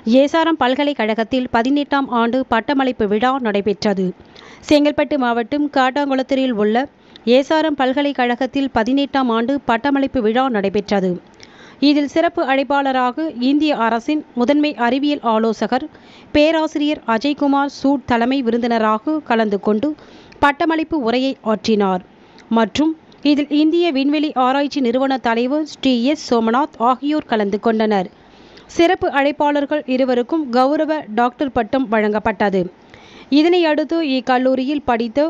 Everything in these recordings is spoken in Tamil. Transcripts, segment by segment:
ஏசாரம் பல்கலைக்கழகத்தில் 18ஆம் ஆண்டு பட்டமளிப்பு விழா நடைபெற்றது. செங்கல்பட்டு மாவட்டம் காட்டாங்குளத்தூரில் உள்ள ஏசாரம் பல்கலைக்கழகத்தில் 18ஆம் ஆண்டு பட்டமளிப்பு விழா நடைபெற்றது. இதில் சிறப்பு அழைப்பாளராக இந்திய அரசின் முதன்மை அறிவியல் ஆலோசகர் பேராசிரியர் அஜய்குமார் சூட் தலைமை விருந்தினராக கலந்து கொண்டு பட்டமளிப்பு உரையை ஆற்றினார். மற்றும் இதில் இந்திய விண்வெளி ஆராய்ச்சி நிறுவன தலைவர் ஸ்ரீ எஸ். சோமநாத் ஆகியோர் கலந்து கொண்டனர். சிறப்பு அழைப்பாளர்கள் இருவருக்கும் கௌரவ டாக்டர் பட்டம் வழங்கப்பட்டது. இதனையடுத்து இக்கல்லூரியில் படித்த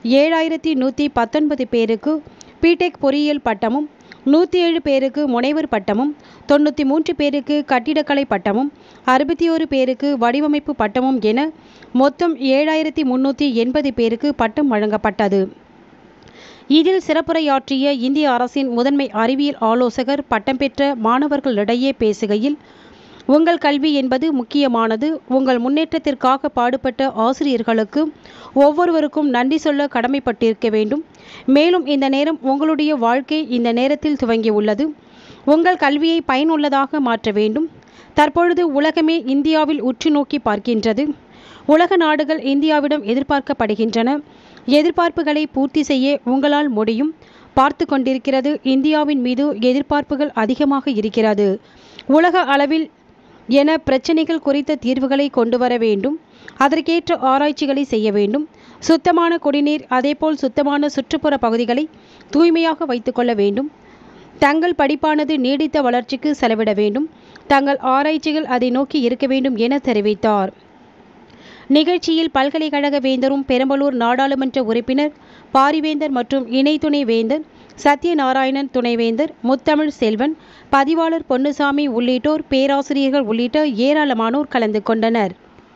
7119 பேருக்கு பிடெக் பொறியியல் பட்டமும், 107 பேருக்கு முனைவர் பட்டமும், 93 பேருக்கு கட்டிடக்கலை பட்டமும், 61 பேருக்கு வடிவமைப்பு பட்டமும் என மொத்தம் 7380 பேருக்கு பட்டம் வழங்கப்பட்டது. இதில் சிறப்புரையாற்றிய இந்திய அரசின் முதன்மை அறிவியல் ஆலோசகர் பட்டம் பெற்ற மாணவர்களிடையே பேசுகையில், உங்கள் கல்வி என்பது முக்கியமானது. உங்கள் முன்னேற்றத்திற்காக பாடுபட்ட ஆசிரியர்களுக்கு ஒவ்வொருவருக்கும் நன்றி சொல்ல கடமைப்பட்டிருக்க வேண்டும். மேலும் இந்த நேரம் உங்களுடைய வாழ்க்கை இந்த நேரத்தில் துவங்கியுள்ளது. உங்கள் கல்வியை பயனுள்ளதாக மாற்ற வேண்டும். தற்பொழுது உலகமே இந்தியாவில் உற்று நோக்கி பார்க்கின்றது. உலக நாடுகள் இந்தியாவிடம் எதிர்பார்க்கப்படுகின்றன. எதிர்பார்ப்புகளை பூர்த்தி செய்ய உங்களால் முடியும். பார்த்து கொண்டிருக்கிறது. இந்தியாவின் மீது எதிர்பார்ப்புகள் அதிகமாக இருக்கிறது. உலக அளவில் என பிரச்சனைகள் குறித்த தீர்வுகளை கொண்டு வர வேண்டும். அதற்கேற்ற ஆராய்ச்சிகளை செய்ய வேண்டும். சுத்தமான குடிநீர், அதேபோல் சுத்தமான சுற்றுப்புற பகுதிகளை தூய்மையாக வைத்துக்கொள்ள வேண்டும். தங்கள் படிப்பானது நீடித்த வளர்ச்சிக்கு செலவிட வேண்டும். தங்கள் ஆராய்ச்சிகள் அதை நோக்கி இருக்க வேண்டும் என தெரிவித்தார். நிகழ்ச்சியில் பல்கலைக்கழக வேந்தரும் பெரம்பலூர் நாடாளுமன்ற உறுப்பினர் பாரிவேந்தர் மற்றும் இணை துணை வேந்தர் சத்யநாராயணன், துணைவேந்தர் முத்தமிழ் செல்வன், பதிவாளர் பொன்னுசாமி உள்ளிட்டோர், பேராசிரியர்கள் உள்ளிட்ட ஏராளமானோர் கலந்து கொண்டனர்.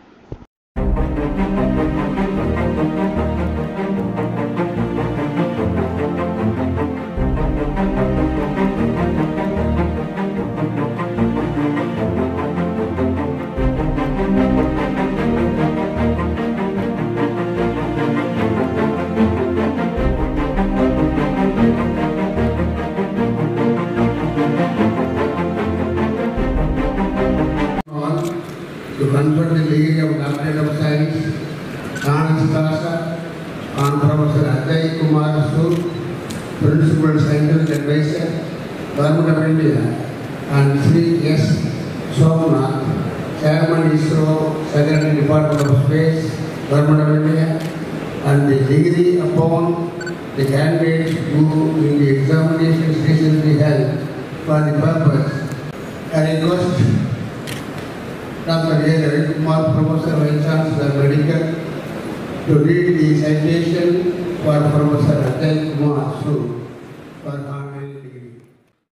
To confer the degree of Doctorate of Science, Honors Class on Professor Ajay Kumar Sood, Principal Scientific Advisor, Government of India, and Sri S. Somnath, Chairman ISRO, Secretary Department of Space, Government of India, and the degree upon the candidates who in the examinations recently held for the purpose. I request Dr. A. Ravi Kumar, Professor Vice Chancellor Medical, to read the citation for Professor Ajay Kumar